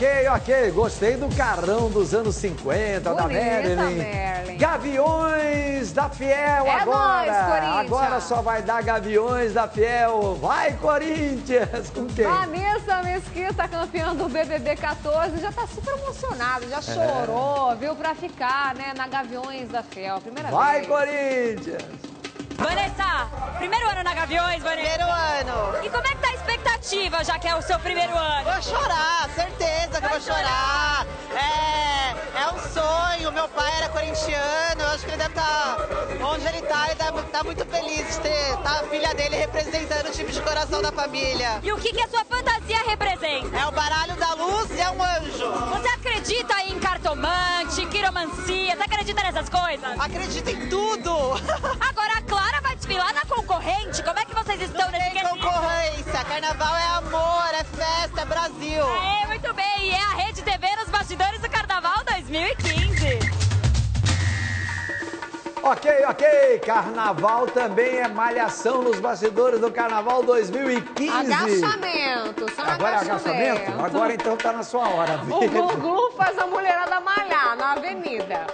Ok. Gostei do carrão dos anos 50, da Marilyn. Gaviões da Fiel agora. Nóis, agora só vai dar Gaviões da Fiel. Vai, Corinthians! Com quem? Vanessa Mesquita, campeã do BBB 14, já tá super emocionada, já chorou, viu, pra ficar, né, na Gaviões da Fiel. Primeira vez. Vai, Corinthians! Vanessa, primeiro ano na Gaviões, Vanessa? Primeiro ano. E como é que tá a expectativa, já que é o seu primeiro ano? Vou chorar, certeza que eu vou chorar. É um sonho, meu pai era corintiano, eu acho que ele deve estar, onde ele tá muito feliz de ter a filha dele representando o time de coração da família. E o que a sua fantasia representa? É o baralho da luz e é um anjo. Você acredita em cartomante, quiromancia, você acredita nessas coisas? Acredito em tudo. Agora a Clara vai desfilar na concorrente, como é que vocês estão nesse quesito? Concorrência, carnaval é amor, é festa, é Brasil. É, muito bem, e é a Rede TV nos bastidores do Carnaval 2015. Ok. Carnaval também é malhação nos bastidores do Carnaval 2015. Agachamento, só Agora é agachamento? Agora então tá na sua hora. O Glu faz a mulherada malhar na avenida.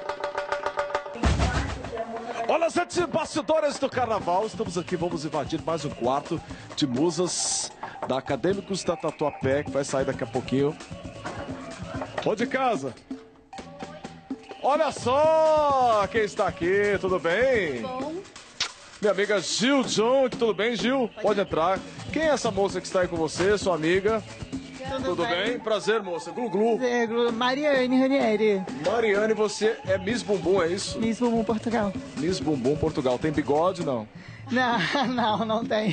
Olha, gente, bastidores do Carnaval. Estamos aqui, vamos invadir mais um quarto de musas da Acadêmicos da Tatuapé, que vai sair daqui a pouquinho. Ô, de casa. Olha só quem está aqui, tudo bem? Bom. Minha amiga Gil Jung, tudo bem, Gil? Pode entrar. Quem é essa moça que está aí com você, sua amiga? Tudo bem? Prazer, moça. Glu. Mariane Ranieri. Mariane, você é Miss Bumbum, é isso? Miss Bumbum Portugal. Miss Bumbum Portugal. Tem bigode, não? Não tem.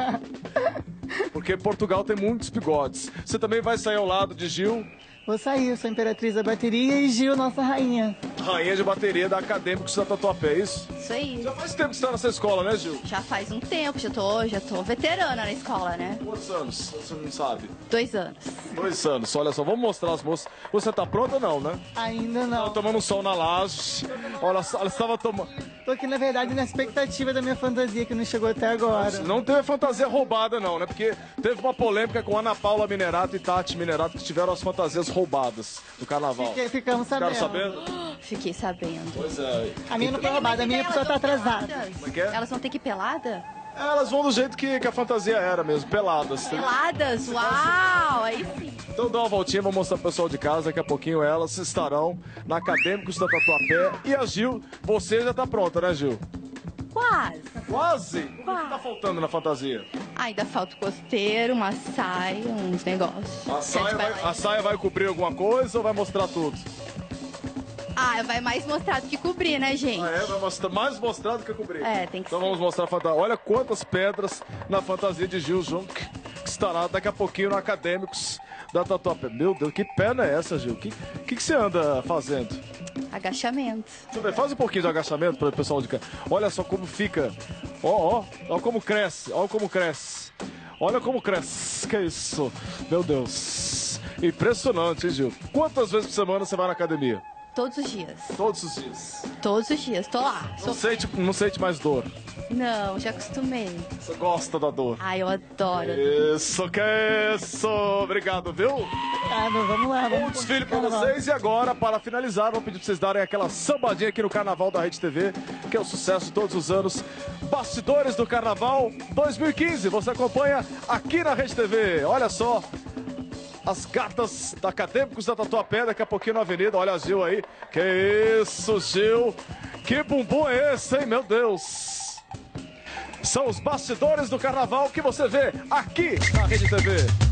Porque Portugal tem muitos bigodes. Você também vai sair ao lado de Gil? Vou sair, eu sou a imperatriz da bateria e Gil, nossa rainha. Rainha de bateria da Acadêmicos da Tatuapé, é isso? Isso aí. Já faz tempo que você está nessa escola, né, Gil? Já faz um tempo, já tô veterana na escola, né? Quantos anos? Você não sabe? 2 anos. 2 anos. Olha só, vamos mostrar as moças. Você tá pronta ou não, né? Ainda não. Tava tomando um sol na laje. Olha só, ela estava tomando... Tô aqui, na verdade, na expectativa da minha fantasia, que não chegou até agora. Não teve fantasia roubada, não, né? Porque teve uma polêmica com Ana Paula Minerato e Tati Minerato, que tiveram as fantasias roubadas do Carnaval. Ficamos sabendo. Ficaram sabendo? Fiquei sabendo. Pois é. A minha não foi roubada, a minha pessoa tá atrasada. Como é que é? Elas vão ter que ir pelada? Elas vão do jeito que a fantasia era mesmo, peladas. Peladas? Uau! Aí sim. Então dá uma voltinha, vou mostrar pro pessoal de casa, daqui a pouquinho elas estarão na Acadêmicos da Tatuapé. E a Gil, você já tá pronta, né, Gil? Quase. Quase? O que tá faltando na fantasia? Ainda falta o costeiro, uma saia, uns negócios. A saia vai cobrir alguma coisa ou vai mostrar tudo? Vai mais mostrar do que cobrir, né, gente? Vai mostrar, mais mostrar do que cobrir. Tem que Então ser. vamos mostrar a fantasia. Olha quantas pedras na fantasia de Gil Jung, que estará daqui a pouquinho no Acadêmicos da Tatuapé. Meu Deus, que perna é essa, Gil? O que você anda fazendo? Agachamento. Deixa eu ver, faz um pouquinho de agachamento para o pessoal de cá. Olha só como fica. Ó como cresce. Olha como cresce. Olha como cresce. Que isso? Meu Deus. Impressionante, hein, Gil? Quantas vezes por semana você vai na academia? Todos os dias. Todos os dias. Todos os dias. Tô lá. Não sente mais dor? Não, já acostumei. Você gosta da dor? Eu adoro. Isso, que isso. Obrigado, viu? Vamos lá. Um desfile pra vocês e agora, para finalizar, vou pedir pra vocês darem aquela sambadinha aqui no Carnaval da Rede TV, que é o sucesso de todos os anos. Bastidores do Carnaval 2015, você acompanha aqui na Rede TV. Olha só, as gatas da Acadêmicos da Tatuapé, daqui a pouquinho na avenida. Olha a Gil aí. Que isso, Gil. Que bumbum é esse, hein, meu Deus. São os bastidores do Carnaval que você vê aqui na Rede TV.